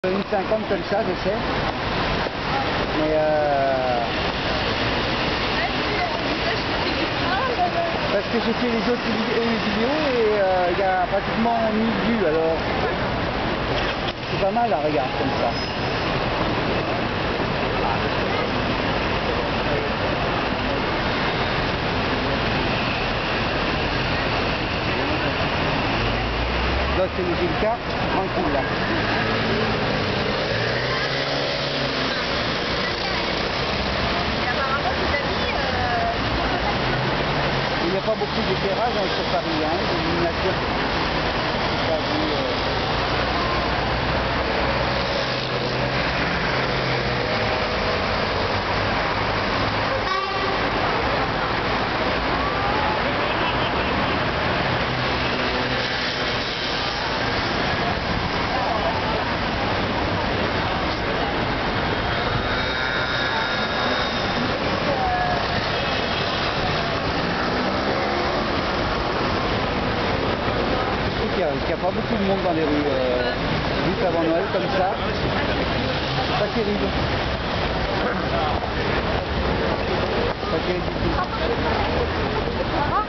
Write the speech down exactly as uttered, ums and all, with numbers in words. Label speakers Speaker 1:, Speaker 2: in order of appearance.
Speaker 1: Une cinquante comme ça, je sais. Mais euh... parce que j'ai fait les autres vidéos et il euh, y a pratiquement mille vues, alors c'est pas mal à regarder comme ça. Là c'est le Gilka, tranquille là. Il n'y a pas beaucoup d'éclairage hein, sur Paris, hein, c'est une nature quasi, euh... Il n'y a pas beaucoup de monde dans les rues, euh, juste avant Noël comme ça, c'est pas terrible. Pas terrible du tout.